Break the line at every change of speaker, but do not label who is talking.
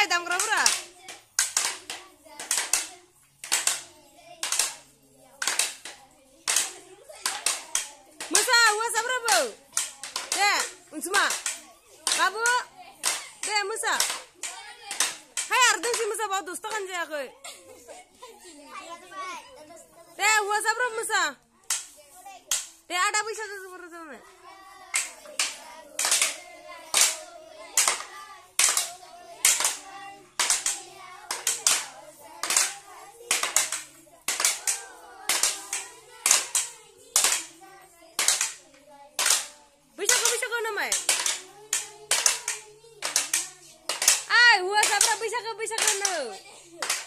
दामग्राफोरा मोसा हौवासाफ्राबो दे अनसुमा बाबु दे मोसा हाय आरदोंसै मोसा बाव 10 थाखानि जायाखै दे हौवासाफ्राबो मोसा दे आदा बैसागो जोबोर जाबाय बैसागो नामाय आय हौवासाफ्रा बैसागो नो